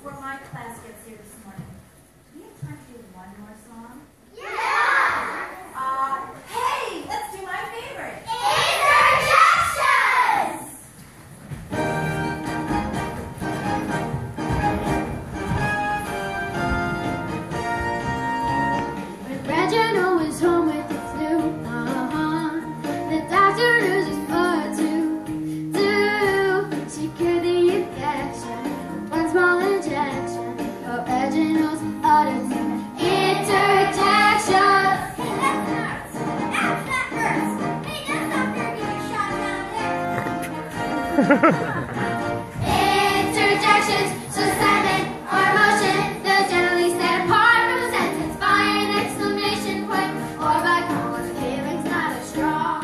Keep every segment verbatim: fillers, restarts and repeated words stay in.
before my class gets here this morning. Do we have time to do one more song? Yeah! Uh, hey, let's do my favorite. Interjections! When Reginald was home with the flu, uh-huh, the doctor knows just what to do. She cured the infection, one small injection for Reginald's autism. Interjection! Hey, that hurts! Ouch, that hurts! Hey, that's not fair to get shot down there! Interjections, so silent or motion, they're generally set apart from a sentence by an exclamation point or by calling feelings not as strong.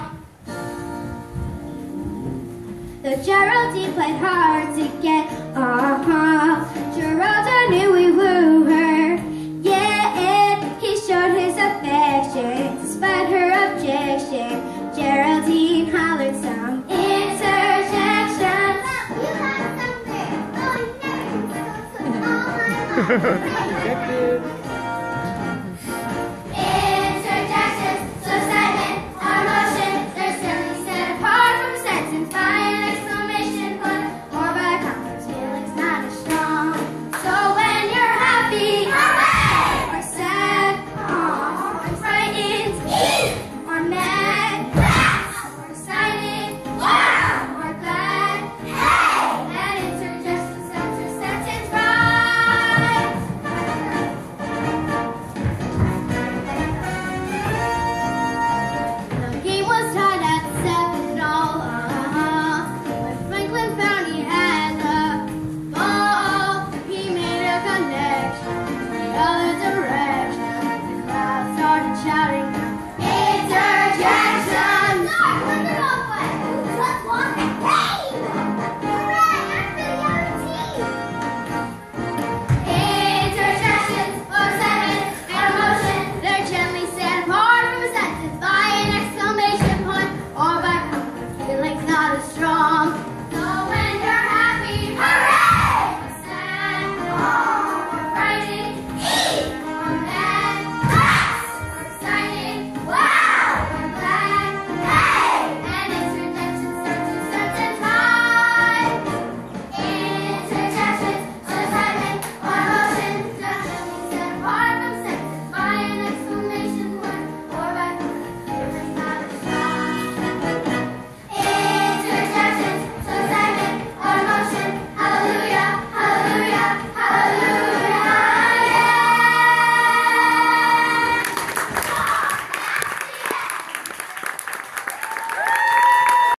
Though Geraldine played hard to get, uh-huh, Geralda knew we woo her, yeah, and he showed his affection despite her objection. Geraldine hollered some interjections. You have something! Oh, I never can so, so all my life!